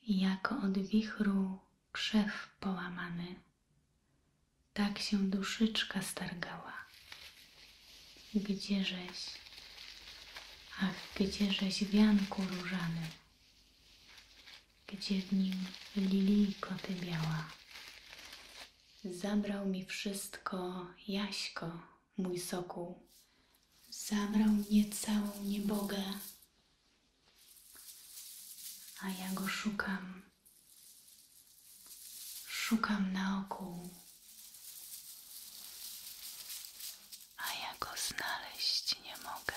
jako od wichru krzew połamany, tak się duszyczka stargała. Gdzieżeś, ach, gdzieżeś wianku różany, gdzie w nim lilijko ty biała. Zabrał mi wszystko Jaśko, mój sokół, zabrał mnie całą niebogę, a ja go szukam, szukam naokół, a ja go znaleźć nie mogę.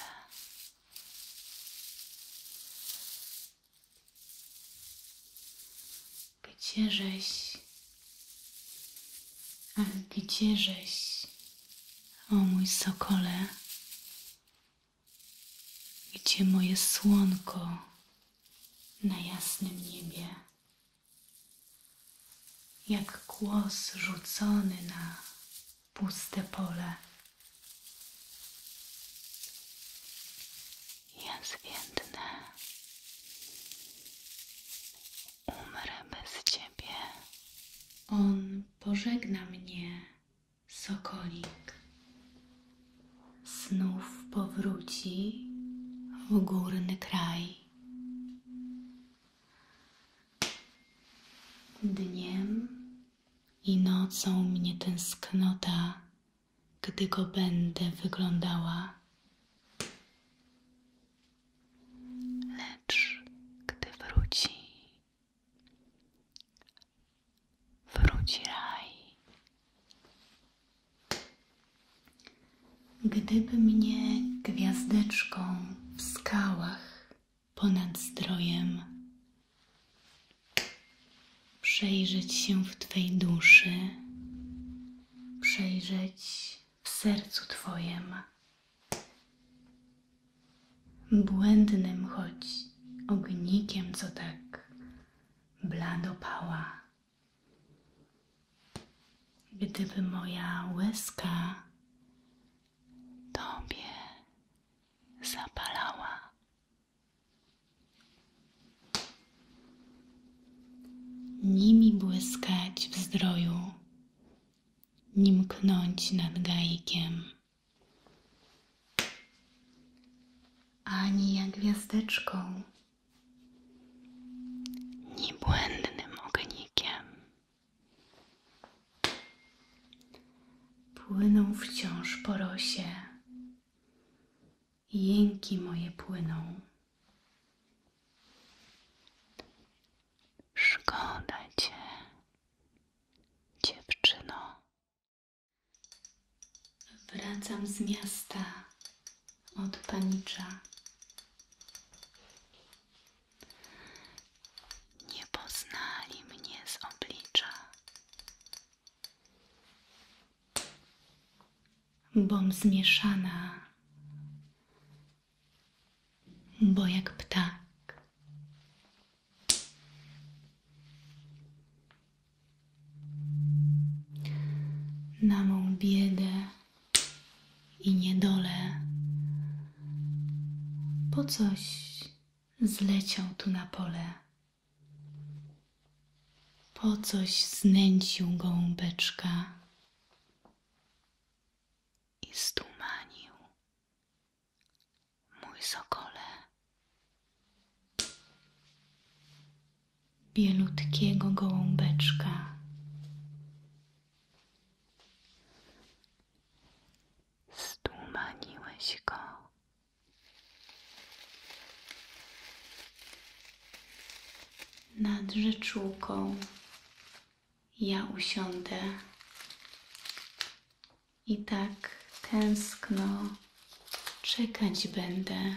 Gdzieżeś, ach, gdzieżeś, o mój sokole, gdzie moje słonko na jasnym niebie, jak kłos rzucony na puste pole. Ja zwiędnę, umrę bez ciebie. On pożegna mnie, sokolik, znów powróci w górny kraj. Dniem i nocą mnie tęsknota, gdy go będę wyglądała. Lecz gdy wróci raj. Gdyby mnie gwiazdeczką w skałach ponad zdrojem przejrzeć się w Twej duszy, przejrzeć w sercu Twojem, błędnym choć ognikiem, co tak blado pała. Gdyby moja łezka Tobie zapalała. Nimi błyskać w zdroju, nim knąć nad gajkiem. Ani ja gwiazdeczką, ni błędnym ognikiem. Płyną wciąż po rosie, jęki moje płyną. Szkoda Cię, dziewczyno. Wracam z miasta od panicza. Nie poznali mnie z oblicza, bom zmieszana, bo jak ptak na mą biedę i niedolę po coś zleciał tu na pole, po coś znęcił gołąbeczka i stumanił mój sokole. Bielutkiego gołąbeczka stumaniłeś go. Nad rzeczółką ja usiądę i tak tęskno czekać będę,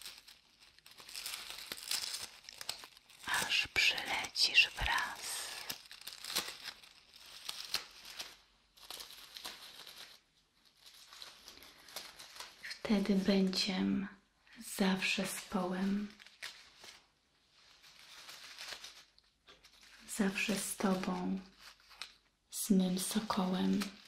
aż przylecisz wraz. Wtedy będziem zawsze z połem, zawsze z Tobą, z mym sokołem.